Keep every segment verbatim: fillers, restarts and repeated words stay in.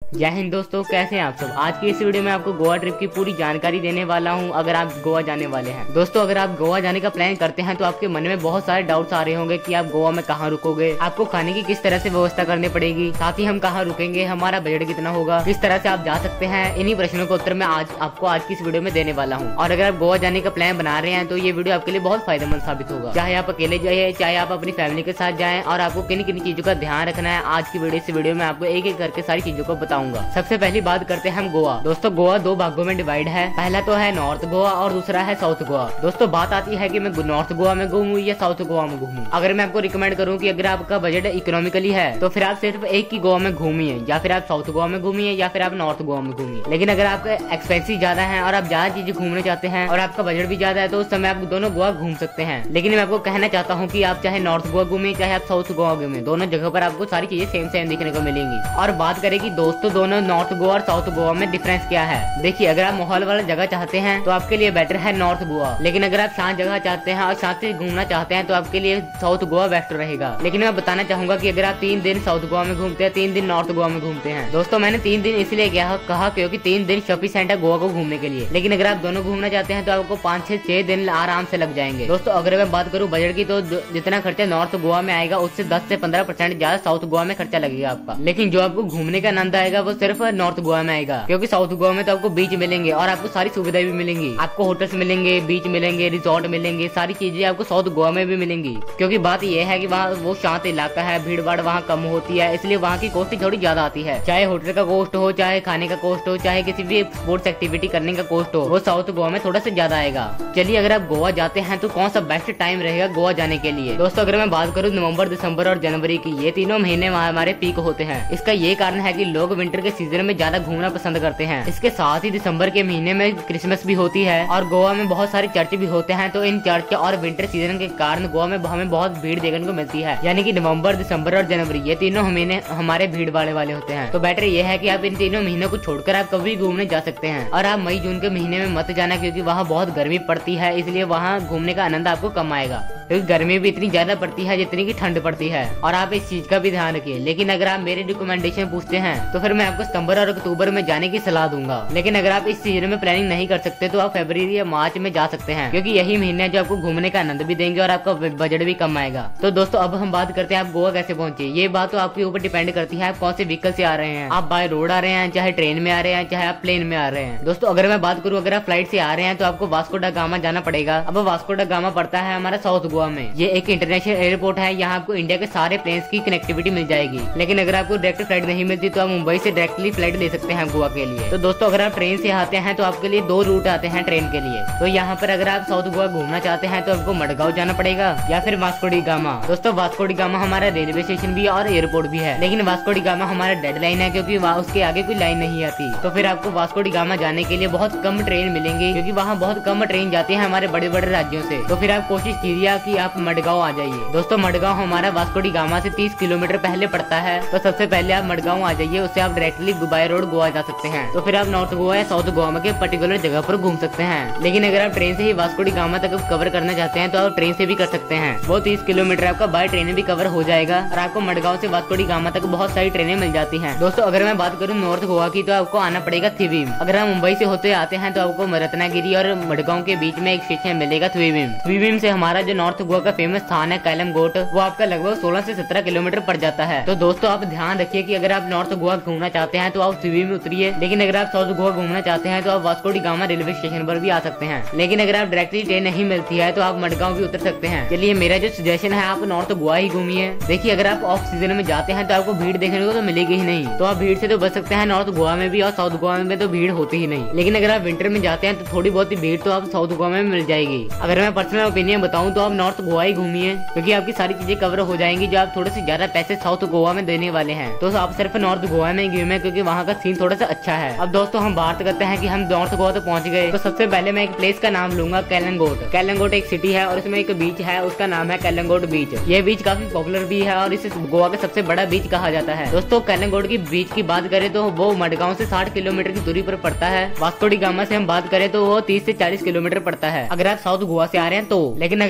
जय हिंद दोस्तों, कैसे हैं आप सब। आज की इस वीडियो में आपको गोवा ट्रिप की पूरी जानकारी देने वाला हूं। अगर आप गोवा जाने वाले हैं दोस्तों, अगर आप गोवा जाने का प्लान करते हैं तो आपके मन में बहुत सारे डाउट्स आ रहे होंगे कि आप गोवा में कहां रुकोगे, आपको खाने की किस तरह से व्यवस्था करनी पड़ेगी, साथ ही हम कहां रुकेंगे, हमारा बजट कितना होगा, किस तरह से आप जा सकते हैं। इन्हीं प्रश्नों का उत्तर मैं आज आपको आज की इस वीडियो में देने वाला हूँ। और अगर आप गोवा जाने का प्लान बना रहे हैं तो ये वीडियो आपके लिए बहुत फायदेमंद साबित होगा। चाहे आप अकेले जाइए, चाहे आप अपनी फैमिली के साथ जाएं, और आपको किन किन चीजों का ध्यान रखना है आज की वीडियो इस वीडियो में आपको एक एक करके सारी चीजों को बताऊंगा। सबसे पहले बात करते हैं हम गोवा। दोस्तों गोवा दो भागों में डिवाइड है। पहला तो है नॉर्थ गोवा और दूसरा है साउथ गोवा। दोस्तों बात आती है कि मैं नॉर्थ गोवा में घूमूं या साउथ गोवा में घूमूं। अगर मैं आपको रिकमेंड करूं कि अगर आपका बजट इकोनॉमिकली है तो फिर आप सिर्फ एक ही गोवा में घूमिए, या फिर आप साउथ गोवा में घूमिए, या फिर आप नॉर्थ गोवा में घूमिए। लेकिन अगर आपका एक्सपेंसिव ज्यादा है और आप ज्यादा चीजें घूमने चाहते हैं और आपका बजट भी ज्यादा है तो उस समय आप दोनों गोवा घूम सकते हैं। लेकिन मैं आपको कहना चाहता हूँ कि आप चाहे नॉर्थ गोवा घूमिए चाहे आप साउथ गोवा घूमिए, दोनों जगह पर आपको सारी चीजें सेम सेम देखने को मिलेंगी। और बात करें कि दोस्तों दोनों नॉर्थ गोवा और साउथ गोवा में डिफरेंस क्या है। देखिए, अगर आप माहौल वाला जगह चाहते हैं तो आपके लिए बेटर है नॉर्थ गोवा। लेकिन अगर आप शांत जगह चाहते हैं और शांत से घूमना चाहते हैं तो आपके लिए साउथ गोवा बेस्ट रहेगा। लेकिन मैं बताना चाहूंगा कि अगर आप तीन दिन साउथ गोवा में घूमते हैं, तीन दिन नॉर्थ गोवा में घूमते हैं। दोस्तों मैंने तीन दिन इसलिए कहा क्योंकि तीन दिन सफिशिएंट है गोवा को घूमने के लिए। लेकिन अगर आप दोनों घूमना चाहते हैं तो आपको पाँच छह छह दिन आराम से लग जाएंगे। दोस्तों अगर मैं बात करूँ बजट की तो जितना खर्चा नॉर्थ गोवा में आएगा उससे दस से पंद्रह परसेंट ज्यादा साउथ गोवा में खर्चा लगेगा आपका। लेकिन जो आपको घूमने का आनंद आएगा वो सिर्फ नॉर्थ गोवा में आएगा, क्योंकि साउथ गोवा में तो आपको बीच मिलेंगे और आपको सारी सुविधाएं भी मिलेंगी। आपको होटल्स मिलेंगे, बीच मिलेंगे, रिजॉर्ट मिलेंगे, सारी चीजें आपको साउथ गोवा में भी मिलेंगी। क्योंकि बात यह है कि वहाँ वो शांत इलाका है, भीड़ भाड़ वहाँ कम होती है, इसलिए वहाँ की कॉस्ट थोड़ी ज्यादा आती है। चाहे होटल का कॉस्ट हो, चाहे खाने का कॉस्ट हो, चाहे किसी भी स्पोर्ट्स एक्टिविटी करने का कॉस्ट हो, वो साउथ गोवा में थोड़ा सा ज्यादा आएगा। चलिए, अगर आप गोवा जाते हैं तो कौन सा बेस्ट टाइम रहेगा गोवा जाने के लिए। दोस्तों अगर मैं बात करूँ नवंबर, दिसंबर और जनवरी की, ये तीनों महीने हमारे पीक होते हैं। इसका ये कारण है कि लोग विंटर के सीजन में ज्यादा घूमना पसंद करते हैं। इसके साथ ही दिसंबर के महीने में क्रिसमस भी होती है और गोवा में बहुत सारे चर्च भी होते हैं। तो इन चर्च और विंटर सीजन के कारण गोवा में हमें बहुत भीड़ देखने को मिलती है। यानी कि नवंबर, दिसंबर और जनवरी ये तीनों महीने हमारे भीड़ वाले वाले होते हैं। तो बेटर ये है कि आप इन तीनों महीनों को छोड़कर आप कभी घूमने जा सकते हैं। और आप मई जून के महीने में मत जाना, क्योंकि वहाँ बहुत गर्मी पड़ती है, इसलिए वहाँ घूमने का आनंद आपको कम आएगा। क्योंकि गर्मी भी इतनी ज्यादा पड़ती है जितनी की ठंड पड़ती है, और आप इस चीज का भी ध्यान रखिए। लेकिन अगर आप मेरी रिकमेंडेशन पूछते हैं तो फिर मैं आपको सितंबर और अक्टूबर में जाने की सलाह दूंगा। लेकिन अगर आप इस सीजन में प्लानिंग नहीं कर सकते तो आप फरवरी या मार्च में जा सकते हैं, क्योंकि यही महीने जो आपको घूमने का आनंद भी देंगे और आपका बजट भी कम आएगा। तो दोस्तों अब हम बात करते हैं आप गोवा कैसे पहुंचे। ये बात तो आपके ऊपर डिपेंड करती है आप कौन से व्हीकल से आ रहे हैं। आप बाय रोड आ रहे हैं, चाहे ट्रेन में आ रहे हैं, चाहे आप प्लेन में आ रहे हैं। दोस्तों अगर मैं बात करूँ अगर आप फ्लाइट से आ रहे हैं तो आपको वास्को डा गामा जाना पड़ेगा। अब वास्को डा गामा पड़ता है हमारा साउथ गोवा में। ये एक इंटरनेशनल एयरपोर्ट है, यहाँ आपको इंडिया के सारे प्लेन्स की कनेक्टिविटी मिल जाएगी। लेकिन अगर आपको डायरेक्ट फ्लाइट नहीं मिलती तो आप मुंबई से डायरेक्टली फ्लाइट ले सकते हैं गोवा के लिए। तो दोस्तों अगर आप ट्रेन से आते हैं तो आपके लिए दो रूट आते हैं ट्रेन के लिए। तो यहाँ पर अगर आप साउथ गोवा घूमना चाहते हैं तो आपको मडगांव जाना पड़ेगा या फिर वास्को डी गामा। दोस्तों वास्को डी गामा हमारा रेलवे स्टेशन भी है और एयरपोर्ट भी है, लेकिन वास्को डी गामा हमारा डेड लाइन है, क्योंकि वहाँ उसके आगे कोई लाइन नहीं आती। तो फिर आपको वास्को डी गामा जाने के लिए बहुत कम ट्रेन मिलेंगी, क्योंकि वहाँ बहुत कम ट्रेन जाती है हमारे बड़े बड़े राज्यों से। तो फिर आप कोशिश कीजिए कि आप मडगांव आ जाइए। दोस्तों मडगांव हमारा वास्को डी गामा से तीस किलोमीटर पहले पड़ता है। तो सबसे पहले आप मडगांव आ जाइए, उससे आप डायरेक्टली बाय रोड गोवा जा सकते हैं। तो फिर आप नॉर्थ गोवा या साउथ गोवा के पर्टिकुलर जगह पर घूम सकते हैं। लेकिन अगर आप ट्रेन से ही वास्को डी गामा तक कवर करना चाहते हैं तो आप ट्रेन से भी कर सकते हैं। वो तीस किलोमीटर आपका बाय ट्रेन भी कवर हो जाएगा और आपको मडगांव से वास्को डी गामा तक बहुत सारी ट्रेनें मिल जाती हैं। दोस्तों अगर मैं बात करूँ नॉर्थ गोवा की तो आपको आना पड़ेगा थिवीम। अगर आप मुंबई से होते आते हैं तो आपको रत्नागिरी और मडगांव के बीच में एक स्टेशन मिलेगा थिवीम। थिवीम से हमारा जो नॉर्थ गोवा का फेमस स्थान है कैलम गोट, वो आपका लगभग सोलह से सत्रह किलोमीटर पड़ जाता है। तो दोस्तों आप ध्यान रखिए कि अगर आप नॉर्थ गोवा घूमना चाहते हैं तो आप थिवीम में उतरिए। लेकिन अगर आप साउथ गोवा घूमना चाहते हैं तो आप वास्को डी गामा रेलवे स्टेशन पर भी आ सकते हैं। लेकिन अगर आप डायरेक्टली ट्रेन नहीं मिलती है तो आप मडगांव भी उतर सकते हैं। चलिए मेरा जो सजेशन है आप नॉर्थ गोवा ही घूमिए। देखिए अगर आप ऑफ सीजन में जाते हैं तो आपको भीड़ देखने को तो मिलेगी ही नहीं, तो आप भीड़ से तो बच सकते हैं नॉर्थ गोवा में भी, और साउथ गोवा में तो भीड़ होती ही नहीं। लेकिन अगर आप विंटर में जाते हैं तो थोड़ी बहुत भीड़ तो आप साउथ गोवा में मिल जाएगी। अगर मैं पर्सनल ओपिनियन बताऊं तो आप नॉर्थ गोवा ही घूमिए, क्योंकि आपकी सारी चीजें कवर हो जाएंगी जो आप थोड़े से ज्यादा पैसे साउथ गोवा में देने वाले हैं। तो आप सिर्फ नॉर्थ गोवा में घूमे, क्योंकि वहाँ का सीन थोड़ा सा अच्छा है। अब दोस्तों हम बात करते हैं कि हम नॉर्थ गोवा तो पहुंच गए। तो सबसे पहले मैं एक प्लेस का नाम लूंगा कैलंगोट। कैलंगोट एक सिटी है और इसमें एक बीच है, उसका नाम है कैलंगोट बीच। ये बीच काफी पॉपुलर भी है और इसे गोवा का सबसे बड़ा बीच कहा जाता है। दोस्तों कैलंगोट की बीच की बात करें तो वो मडगांव से साठ किलोमीटर की दूरी पर पड़ता है। वास्को डी गामा से हम बात करें तो वो तीस से चालीस किलोमीटर पड़ता है अगर आप साउथ गोवा से आ रहे हैं तो। लेकिन अगर आप थिवीम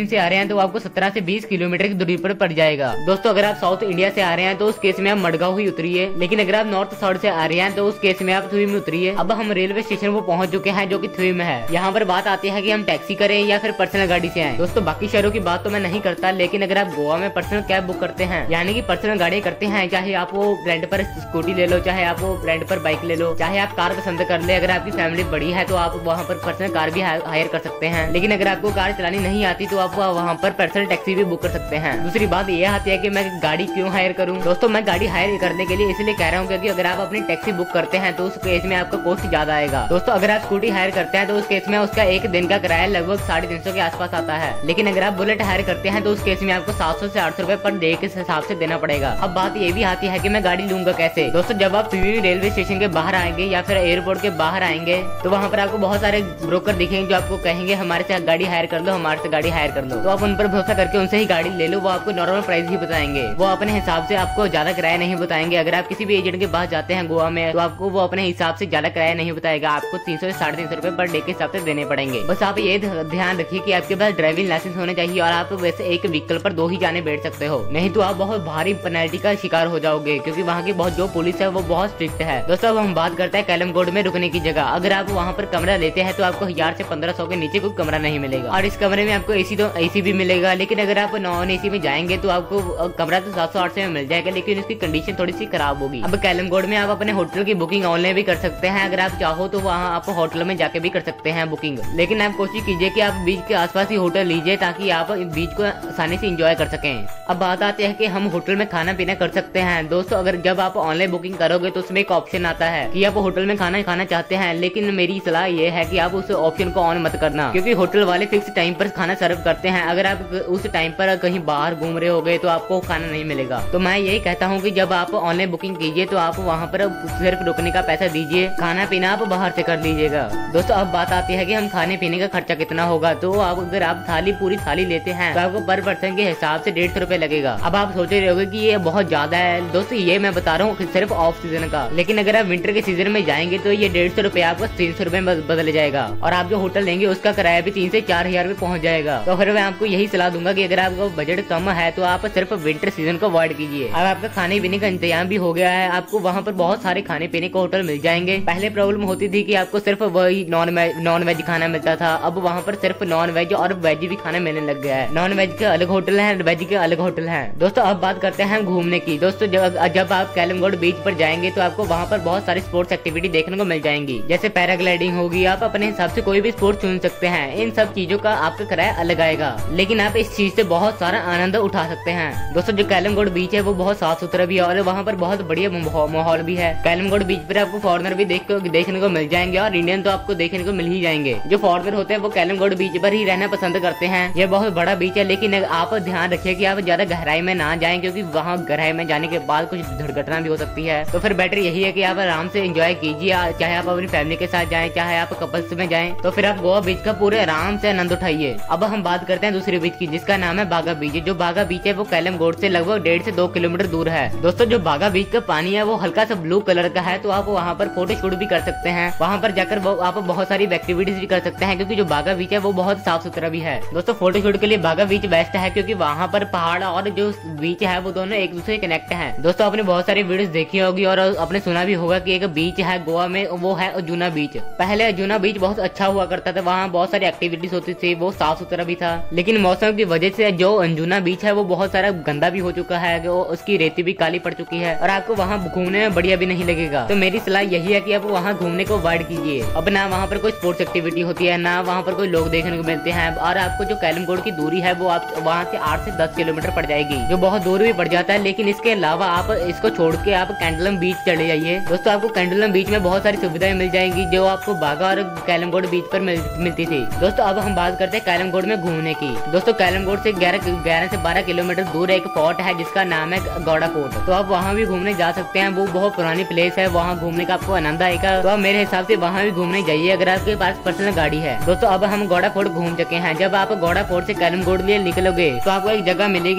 से आ रहे हैं तो आपको सत्रह से बीस किलोमीटर की दूरी पर पड़ जाएगा। दोस्तों अगर आप साउथ इंडिया से आ रहे हैं तो उस केस में आप मडगांव ही उतरिए, लेकिन अगर आप नॉर्थ साइड से आ रहे हैं तो उस केस में आप थुई में उतरिए। अब हम रेलवे स्टेशन पर पहुंच चुके हैं जो कि थुई में है। यहाँ पर बात आती है कि हम टैक्सी करें या फिर पर्सनल गाड़ी से आए। दोस्तों बाकी शहरों की बात तो मैं नहीं करता, लेकिन अगर आप गोवा में पर्सनल कैब बुक करते हैं यानी कि पर्सनल गाड़ी करते हैं, चाहे आप वो रेंट पर स्कूटी ले लो, चाहे आप वो रेंट पर बाइक ले लो, चाहे आप कार पसंद कर ले, अगर आपकी फैमिली बड़ी है तो आप वहाँ पर पर्सनल कार भी हायर कर सकते हैं। लेकिन अगर आपको कार चलानी नहीं आती तो आप वहाँ पर पर्सनल टैक्सी भी बुक कर सकते हैं। दूसरी बात ये आती है कि मैं गाड़ी क्यों हायर करूँ। दोस्तों मैं गाड़ी हायर करने के लिए इसलिए कह रहा हूँ क्योंकि अगर आप अपनी टैक्सी बुक करते हैं तो उस केस में आपका कॉस्ट ज्यादा आएगा। दोस्तों अगर आप स्कूटी हायर करते हैं तो उस केस में उसका एक दिन का किराया लगभग साढ़े तीन सौ के आसपास आता है। लेकिन अगर आप बुलेट हायर करते हैं तो उस केस में आपको सात सौ से आठ सौ रुपए पर डे के हिसाब से देना पड़ेगा। अब बात ये भी आती है कि मैं गाड़ी लूंगा कैसे। दोस्तों जब आप रेलवे स्टेशन के बाहर आएंगे या फिर एयरपोर्ट के बाहर आएंगे तो वहाँ पर आपको बहुत सारे ब्रोकर दिखेंगे जो आपको कहेंगे हमारे से गाड़ी हायर कर लो, हमारे से गाड़ी हायर कर लो। तो आप उन पर भरोसा करके उनसे ही गाड़ी ले लो, वो आपको नॉर्मल प्राइस ही बताएंगे, वो अपने हिसाब से आपको ज्यादा किराया नहीं बताएंगे। अगर आप किसी भी एजेंट के पास जाते हैं गोवा में तो आपको वो अपने हिसाब से ज्यादा किराया नहीं बताएगा, आपको तीन सौ से साढ़े तीन सौ रुपए पर डे के हिसाब से देने पड़ेंगे। बस आप ये ध्यान रखिए कि आपके पास ड्राइविंग लाइसेंस होने चाहिए और आप वैसे एक व्हीकल पर दो ही जाने बैठ सकते हो, नहीं तो आप बहुत भारी पेनल्टी का शिकार हो जाओगे क्योंकि वहाँ की बहुत जो पुलिस है वो बहुत स्ट्रिक्ट है। दोस्तों अब हम बात करते हैं कैलमगोड में रुकने की जगह। अगर आप वहाँ पर कमरा लेते हैं तो आपको हजार से पंद्रह सौ के नीचे कोई कमरा नहीं मिलेगा और इस कमरे में आपको एसी तो एसी भी मिलेगा। लेकिन अगर आप नॉन एसी में जाएंगे तो आपको कमरा तो सात सौ आठ सौ में मिल जाएगा, लेकिन उसकी कंडीशन थोड़ी सी खराब होगी। अब कैलमगोड में आप अपने होटल की बुकिंग ऑनलाइन भी कर सकते हैं, अगर आप चाहो तो वहाँ आप होटल में जाके भी कर सकते हैं बुकिंग। लेकिन आप कोशिश कीजिए कि आप बीच के आसपास ही होटल लीजिए ताकि आप बीच को आसानी से एंजॉय कर सकें। अब बात आती है कि हम होटल में खाना पीना कर सकते हैं। दोस्तों अगर जब आप ऑनलाइन बुकिंग करोगे तो उसमें एक ऑप्शन आता है कि आप होटल में खाना खाना चाहते हैं, लेकिन मेरी सलाह ये है कि आप उस ऑप्शन को ऑन मत करना क्योंकि होटल वाले फिक्स टाइम पर खाना सर्व करते हैं। अगर आप उस टाइम पर कहीं बाहर घूम रहे होगे तो आपको खाना नहीं मिलेगा। तो मैं यही कहता हूँ कि जब आप ऑनलाइन बुकिंग कीजिए तो आप वहाँ पर सिर्फ रुकने का पैसा दीजिए, खाना पीना आप बाहर से कर लीजिएगा। दोस्तों अब बात आती है कि हम खाने पीने का खर्चा कितना होगा। तो आप अगर आप थाली पूरी थाली लेते हैं तो आपको पर पर्सन के हिसाब से डेढ़ सौ रुपए लगेगा। अब आप सोच रहे होंगे कि ये बहुत ज्यादा है। दोस्तों ये मैं बता रहा हूँ सिर्फ ऑफ सीजन का, लेकिन अगर आप विंटर के सीजन में जाएंगे तो ये डेढ़ सौ रुपए आपको तीन सौ रुपए में बदल जाएगा और आप जो होटल लेंगे उसका किराया भी तीन से चार हजार में पहुंच जाएगा। तो फिर मैं आपको यही सलाह दूंगा कि अगर आपका बजट कम है तो आप सिर्फ विंटर सीजन को अवॉइड कीजिए। अब आपका खाने पीने का इंतजाम भी हो गया है, आपको वहाँ पर बहुत सारे खाने पीने को होटल मिल जाएंगे। पहले प्रॉब्लम होती थी कि आपको सिर्फ वही नॉन वेज नॉन वेज खाना मिलता था, अब वहाँ पर सिर्फ नॉन वेज और वेज भी खाना मिलने लग गया है। नॉन वेज के अलग होटल है, वेज के अलग होटल है। दोस्तों अब बात करते हैं घूमने की। दोस्तों जब जब आप कैलमगोड बीच पर जाएंगे तो आपको वहाँ पर बहुत सारी स्पोर्ट्स एक्टिविटी देखने को मिल जाएंगी, जैसे पैराग्लाइडिंग होगी। आप अपने हिसाब से कोई भी स्पोर्ट चुन सकते हैं। इन सब चीजों का आपका किराया अलग आएगा, लेकिन आप इस चीज से बहुत सारा आनंद उठा सकते हैं। दोस्तों जो कैलमगोड बीच है वो बहुत साफ सुथरा भी है और वहाँ पर बहुत बढ़िया माहौल भी है। कैलमगोड बीच पर आपको फॉरनर भी देख देखने को मिल जाएंगे और इंडियन तो आपको देखने को मिल ही जाएंगे। जो फॉरनर होते हैं वो कैलमगोड बीच पर ही रहना पसंद करते हैं। यह बहुत बड़ा बीच है, लेकिन आप ध्यान रखिए कि आप ज्यादा गहराई में ना जाएं क्योंकि वहाँ गहराई में जाने के बाद कुछ दुर्घटना भी हो सकती है। तो फिर बेटर यही है कि आप आराम से एंजॉय कीजिए, चाहे आप अपनी फैमिली के साथ जाएं चाहे आप कपल्स में जाएं। तो फिर आप गोवा बीच का पूरे आराम से आनंद उठाइए। अब हम बात करते हैं दूसरे बीच की जिसका नाम है बागा बीच। जो बागा बीच है वो कैलमगोड से लगभग डेढ़ से दो किलोमीटर दूर है। दोस्तों जो बागा बीच का पानी है वो हल्का सा ब्लू कलर का है, तो आप वहाँ पर फोटो शूट भी कर सकते हैं। वहाँ पर जाकर आप बहुत सारी एक्टिविटीज भी कर सकते हैं क्योंकि जो बागा बीच है वो बहुत साफ सुथरा भी है। दोस्तों फोटो शूट के लिए बागा बीच बेस्ट है क्योंकि वहाँ पर पहाड़ और जो बीच है वो दोनों एक दूसरे कनेक्ट है। दोस्तों आपने बहुत सारी वीडियोस देखी होगी और आपने सुना भी होगा कि एक बीच है गोवा में, वो है अजूना बीच। पहले अजूना बीच बहुत अच्छा हुआ करता था, वहाँ बहुत सारी एक्टिविटीज होती थी, वो साफ सुथरा भी था। लेकिन मौसम की वजह से जो अंजुना बीच है वो बहुत सारा गंदा भी हो चुका है, जो उसकी रेती भी काली पड़ चुकी है और आपको वहाँ घूमने में बढ़िया भी नहीं लगेगा। तो मेरी सलाह यही है कि आप वहाँ घूमने को अवॉइड कीजिए। अब ना वहाँ पर कोई स्पोर्ट्स एक्टिविटी होती है, ना वहाँ पर कोई लोग देखने को मिलते हैं और आपको जो कैलमगोड की दूरी है वो आप वहाँ से आठ से दस किलोमीटर पड़ जाएगी, जो बहुत दूर भी पड़ जाता है। लेकिन इसके अलावा आप इसको छोड़ के आप कैंडलम बीच चले जाइए। दोस्तों आपको कैंडलम बीच में बहुत सारी सुविधाएं मिल जाएंगी जो आपको बागा और कैलमगोड बीच पर मिल, मिलती थी। दोस्तों अब हम बात करते हैं कैलमगोड में घूमने की। दोस्तों कैलमगोड से ग्यारह ग्यारह से बारह किलोमीटर दूर एक फोर्ट है जिसका नाम है गौड़ा फोर्ट, तो आप वहाँ भी घूमने जा सकते हैं। वो बहुत पुरानी प्लेस है, वहाँ घूमने का आपको आनंद आएगा। तो आप मेरे हिसाब से वहाँ भी घूमने जाइए अगर आपके पास पर्सनल गाड़ी है। दोस्तों अब हम गौड़ा फोर्ट घूम चुके हैं। जब आप गौड़ा फोर्ट से कैलमगोड लिए निकलोगे तो आपको एक जगह मिलेगी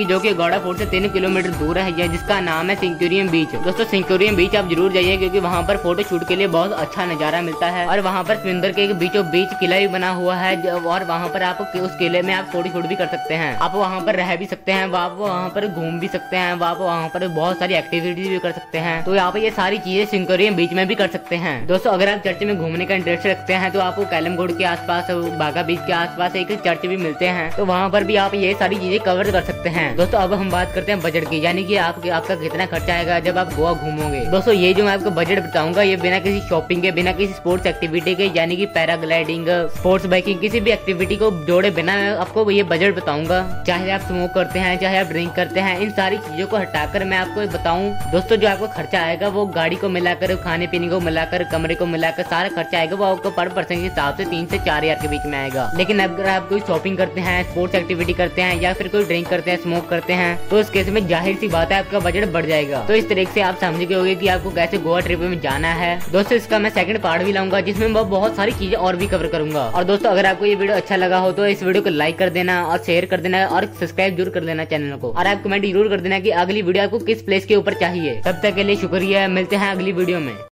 की, जो कि गौड़ा फोर्ट से तीन किलोमीटर दूर है, जिसका नाम है सेंचुरियन बीच। दोस्तों सेंचुरियन बीच आप जरूर जाइए, क्योंकि वहाँ पर फोटो शूट के लिए बहुत अच्छा नजारा मिलता है। और वहाँ पर समुद्र के बीचों बीच किला भी बना हुआ है, और वहाँ पर आप उस किले में आप फोटो शूट भी कर सकते हैं। आप वहाँ पर रह भी सकते हैं, आप वहाँ पर घूम भी सकते हैं, आप वहाँ पर बहुत सारी एक्टिविटीज भी कर सकते हैं। तो यहाँ पे ये सारी चीजें सेंचुरियन बीच में भी कर सकते हैं। दोस्तों अगर आप चर्च में घूमने का इंटरेस्ट रखते हैं तो आपको कैलमगुड़ के आसपास, बागा बीच के आसपास एक चर्च भी मिलते हैं, तो वहाँ पर भी आप ये सारी चीजें कवर कर सकते हैं। दोस्तों अब हम बात करते हैं बजट की, यानी कि आप, आपका कितना खर्चा आएगा जब आप गोवा घूमोगे। दोस्तों ये जो मैं आपको बजट बताऊंगा ये बिना किसी शॉपिंग के, बिना किसी स्पोर्ट्स एक्टिविटी के, यानी कि पैराग्लाइडिंग, स्पोर्ट्स बाइकिंग, किसी भी एक्टिविटी को जोड़े बिना आपको ये बजट बताऊंगा। चाहे आप स्मोक करते हैं, चाहे आप ड्रिंक करते हैं, इन सारी चीजों को हटाकर मैं आपको बताऊं दोस्तों, जो आपको खर्चा आएगा वो गाड़ी को मिलाकर, खाने पीने को मिलाकर, कमरे को मिलाकर सारा खर्चा आएगा वो आपको पर पर्सन के हिसाब से तीन से चार हजार के बीच में आएगा। लेकिन अगर आप कोई शॉपिंग करते हैं, स्पोर्ट्स एक्टिविटी करते हैं, या फिर कोई ड्रिंक करते हैं, स्मोक करते हैं, तो इस केस में जाहिर सी बात है आपका बजट बढ़ जाएगा। तो इस तरीके से आप समझ गए होंगे कि आपको कैसे गोवा ट्रिप में जाना है। दोस्तों इसका मैं सेकंड पार्ट भी लाऊंगा, जिसमें मैं बहुत सारी चीजें और भी कवर करूंगा। और दोस्तों अगर आपको ये वीडियो अच्छा लगा हो तो इस वीडियो को लाइक कर देना और शेयर कर देना और सब्सक्राइब जरूर कर देना चैनल को, और आप कमेंट जरूर कर देना कि अगली वीडियो आपको किस प्लेस के ऊपर चाहिए। तब तक के लिए शुक्रिया, मिलते हैं अगली वीडियो में।